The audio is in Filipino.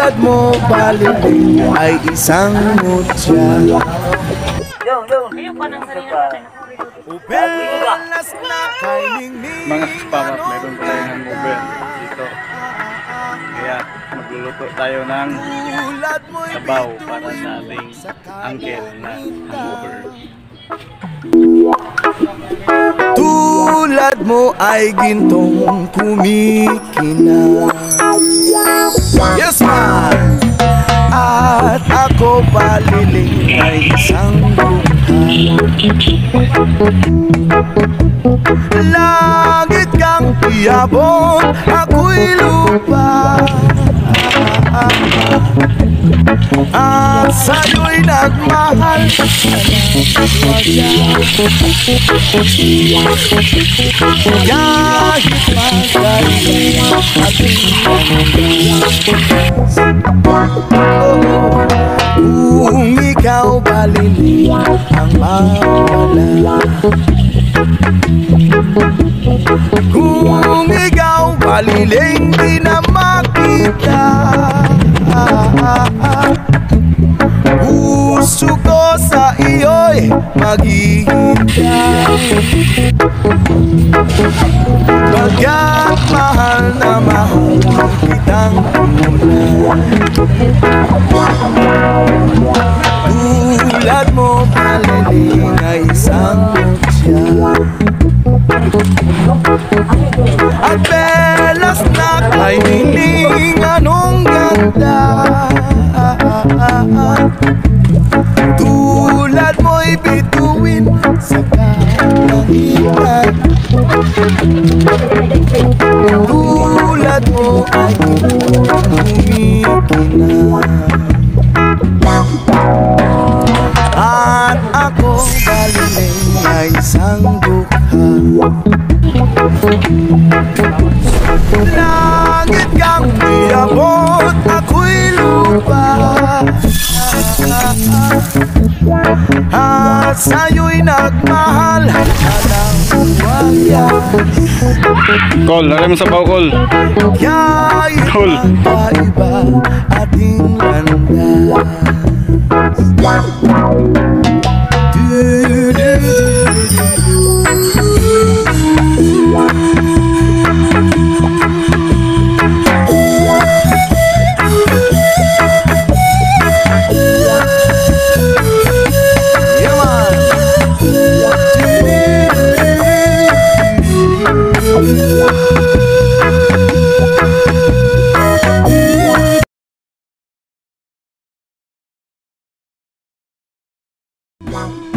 Tulad mo baliling ay isang mutya. Ubelas na kay ningning. Mga kapamat, meron pa tayong hangover dito. Kaya magluluto tayo ng sabaw para sa ating uncle na hangover. Tulad mo ay gintong kumikina. Yes man! At ako baliling ay isang buhay. Langit kang iabot, ako'y lupa. At sa'yo'y nagmahal. Kahit magaling ating kung ikaw baliling ang mawala. Kung ikaw baliling di na makita. Puso ko sa iyo'y maghihintay. Pagkat mahal na mahal kitang tunay. Tulad mo baliling ay isang mutya. At belas na kay nining anong ganda. Tulad mo'y bituin sa kalangitan. Tulad mo ay kumikina. At ako baliling ay isang dukha. Langit kang iabot, ako'y lupa. At sa'yo'y nagmahal alang wagas. Col, lagay mo sabaw, Col. Kaya Col. iba-iba ating landas. Wow.